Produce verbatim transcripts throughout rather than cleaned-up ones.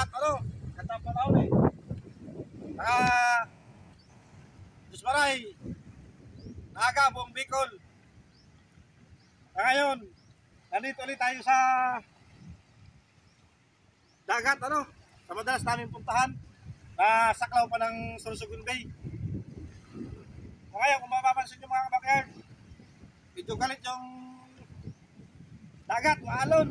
ano, gandang panahon eh. Saka, Diyos maray, naga buong Bicol. Saka ngayon, nandito ulit tayo sa dagat, ano, sa madalas namin puntahan, na saklaw pa ng Sorsogon Bay. So ngayon, kung mapapansin nyo mga kabakyard, medyo galit yung dagat, maalon.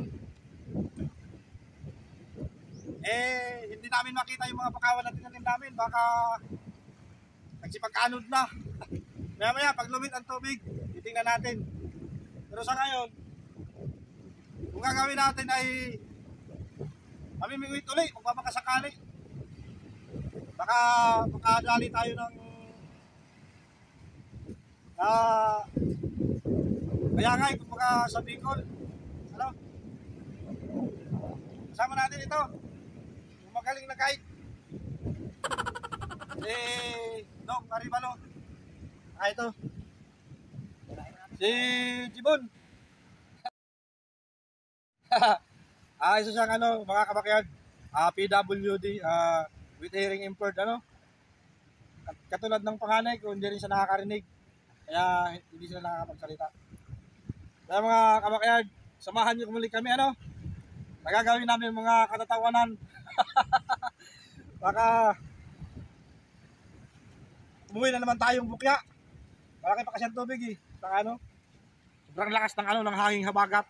Eh, hindi namin makita yung mga pakawan na tinanim namin, baka nagsipagkanod na. Maya maya, pag lumit ang tubig, titingnan natin. Pero sa ngayon, kung gagawin natin ay mamimingwit ulit kung papakasakali. Baka makadali tayo ng uh, kaya nga kung baka sa Bicol. Ano? Kasama natin ito. Yung magaling na guide. Eh, Dong Aribalo. Ah, ito. Si Jibon. Ah, isa siyang ano, mga kabakyard. Ah, P W D, ah, with hearing impaired, ano? Katulad ng panganay, kung hindi rin siya nakakarinig. Kaya hindi sila nakakapagsalita. Kaya mga kabakyard, samahan niyo muli kami, ano? Nagagawin namin mga katatawanan. Baka umuwi na naman tayong bukya. Malaki pa kasi ang tubig eh. Saka ano, sobrang lakas ng ano, ng hanging habagat.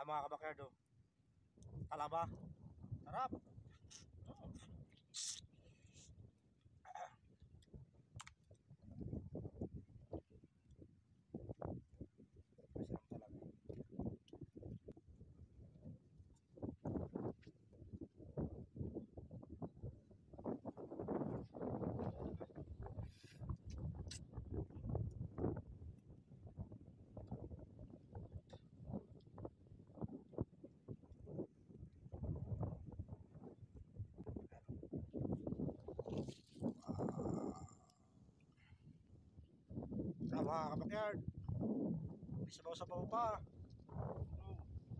Ah, mga kabakyard, oh. Talaba. Sarap. Oh. Masarap talaga. Ah, mga kabakyard. May sabaw-sabaw pa. Oh.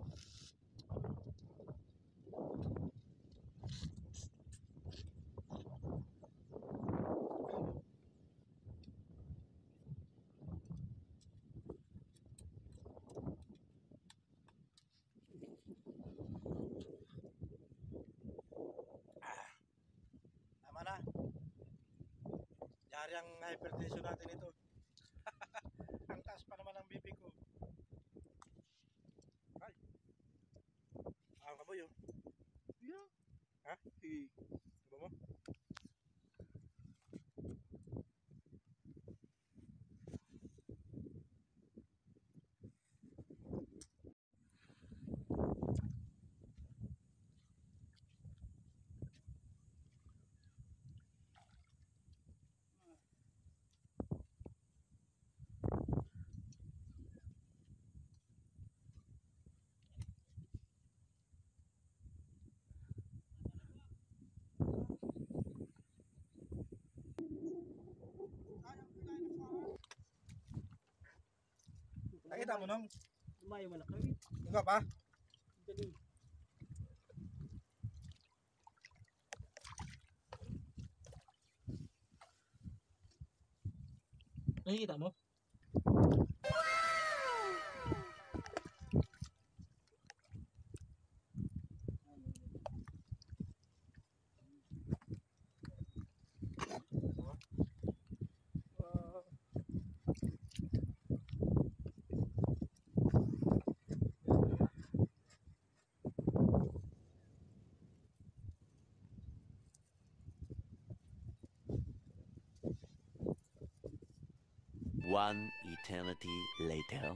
Tama na. Yari ang hypertension natin ito. Ang taas pa naman ang B P ko. Ay. Ang kaboy, oh. Yeah. Ha? Sige. Diba mo? Nakita mo nung? Lumayo man na kami. Ikaw pa? Dali. Nakikita mo? One eternity later.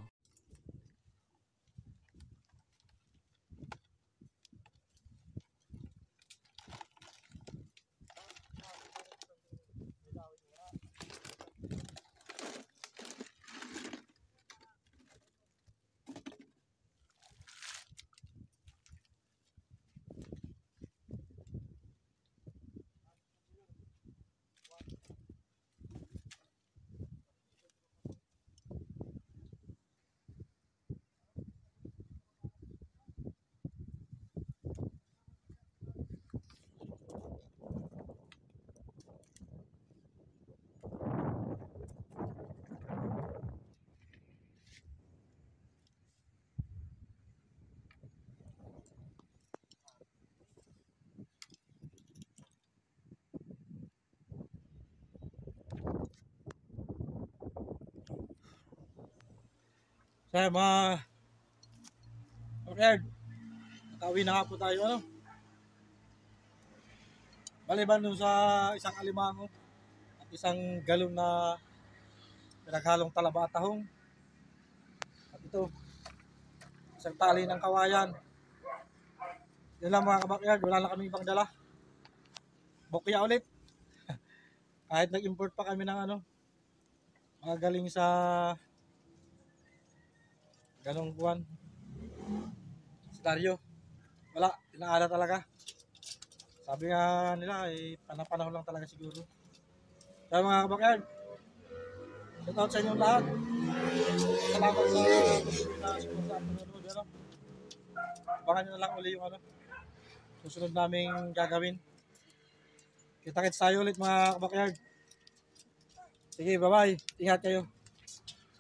Sa mga kabakyard, nakauwi na nga po tayo, ano? Baliban dun sa isang alimango at isang galon na pinaghalong talaba at tahong. At ito, isang tali ng kawayan. Yun lang mga kabakyard, wala na kami ibang dala. Bukya ulit. Kahit nag-import pa kami ng ano, mga galing sa ganong buwan. Staryo. Wala, inaala talaga. Sabi nga nila, eh, panapanahon lang talaga siguro. Kaya mga kabakyard, shout out sa inyong lahat. Salamat sa na sumunod sa panonood. Ano? Abangan nyo na lang uli yung ano, susunod naming gagawin. Kita-kits tayo ulit mga kabakyard. Sige, bye-bye. Ingat kayo.